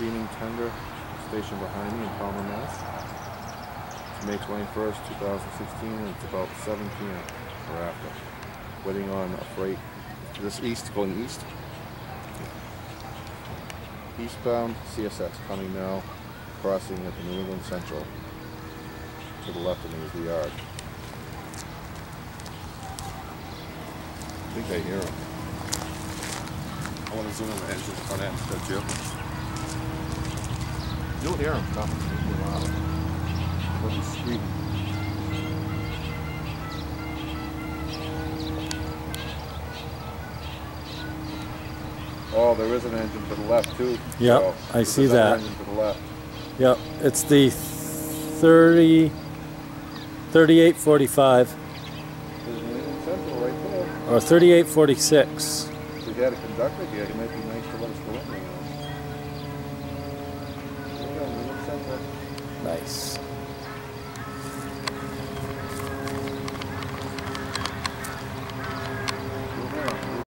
screening tender station behind me in Palmer, Mass. It's May 21st, 2016, and it's about 7 p.m. or after. Waiting on a freight to this east, going east. Eastbound CSX coming now, crossing at the New England Central. To the left of me is the yard. I think I hear him. I want to zoom in the engine front end, don't you? You'll hear him coming. He'll be loud. When he's screaming. Oh, there is an engine to the left too. Yep, so I see that. Engine to the left. Yep, it's the 3845 There's New England Central right there. or 3846. If we had a conductor here, he might be nice to let us go in there. There we go, New England Central. Nice.